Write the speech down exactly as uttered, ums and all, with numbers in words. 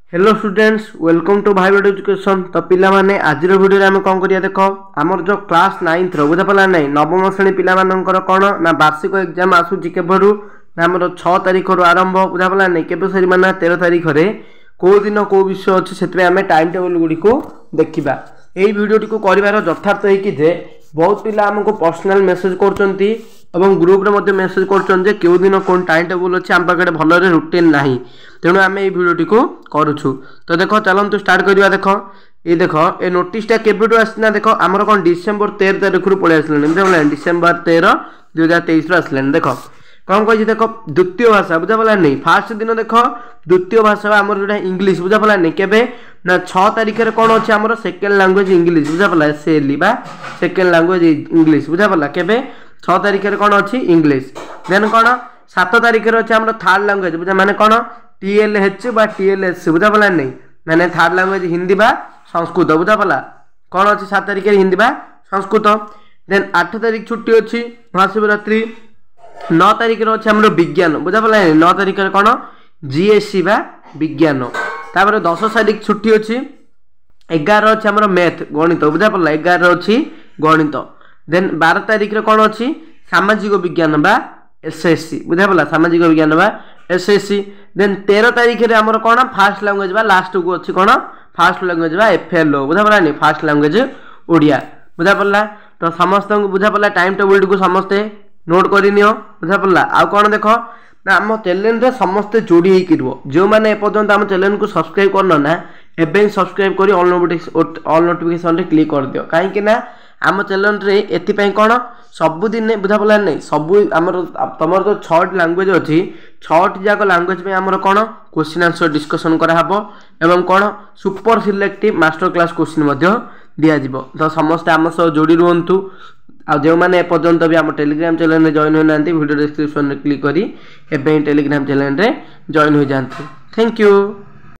Hello students welcome to Bhai education. तो पिला माने आज वीडियो आम कौन करिया देख आमर जो क्लास नाइन्थ बुझा पड़ा ना नवम श्रेणी पिला मानकर कौन ना वार्षिक एग्जाम आसूची केवलू ना आमर छह तारीख रु आरंभ बुझा पड़ा नहीं केवे सरी माना तेरह तारीख रे को दिन को विषय अच्छे से आम टाइम टेबल गुड़ी को देखा यही भिडियो टी कर यथार्थ है कि बहुत पिला आमको पर्सनाल मेसेज करचंती एवं ग्रुप रे मध्य मेसेज करचन जे केउ दिन कोन टाइम टेबल अछि हम पाखरे भलरे रूटीन नाही तेणु आम ये भिडियो टी को करूछु। तो देखो चलंतु स्टार्ट करिया। देखो ये देखो ए नोटिस टा केबेटु आसना देखो हमर कोन डिसेंबर तेरह तारिख रु पळे आसलेन देखो डिसेंबर तेरह दो हज़ार तेईस रु आसलेन। देखो कौन कहि देखो द्वितीय भाषा बुझा पला नहीं फास्ट दिन देखो द्वितीय भाषा हमर जोटा इंग्लिश बुझा पला नहीं केबे ना छह तारिख रे कोन अछि हमर सेकंड लैंग्वेज इंग्लिश बुझा पला से लिबा सेकंड लैंग्वेज इंग्लिश बुझा पला केबे छह तारिख रे कोन अछि इंग्लिश। देन कोन सात तारिख रे अछि हमर थर्ड लैंग्वेज बुझा माने कोन टीएलएच बा टीएलएस बुझा पला नहीं माने थर्ड लैंग्वेज हिंदी बा संस्कृत बुझा पला कोन अछि सात तारिख रे हिंदी बा संस्कृत। देन आठ तारिख छुट्टी अछि महाशिवरात्रि। नौ तारिख रे अछि हमर विज्ञान बुझा पला नौ तारिख रे कोन जीएससी बा विज्ञान। तापर दस तारिख छुट्टी अछि ग्यारह अछि हमर मैथ गणित बुझा पला ग्यारह अछि गणित। देन बारह तारिख रे कोन अछि सामाजिक विज्ञान बा एसएससी बुझा पला सामाजिक विज्ञान बा एसएससी। देन तेरह तारिख रे हमर कोन फास्ट लैंग्वेज बा लास्ट को अछि कोन फास्ट लैंग्वेज बा एफएलओ बुझा पला नि फास्ट लैंग्वेज ओडिया बुझा पला। तो समस्त को बुझा पला टाइम टेबल को समस्त नोट करि नियो बुझा पला। आ कोन देखो ना हम चैनल रे समस्त जोड़ी हे किरबो जो माने ए पर्यंत हम चैनल को सब्सक्राइब करन ना एबे सब्सक्राइब करी ऑल नोटिफिकेशन ऑल नोटिफिकेशन रे क्लिक कर दियो काहे कि ना आम चैनल रे एति पई कोन सब दिन बुझा पला नहीं सब आमर तमर जो छठ लैंग्वेज अच्छी छठ जाक लैंग्वेज में आमर कौन क्वेश्चन आंसर डिस्कशन कराहब एवं कौन super selective master class question दिज्व। तो समस्त आम सह जोड़ी रुहतु आ जो मैंने एपर्यंत भी आम टेलीग्राम चैनल में जॉइन होना वीडियो डिस्क्रिप्शन में क्लिक करी एवं टेलीग्राम चैनल में जॉइन हो जाते। Thank you.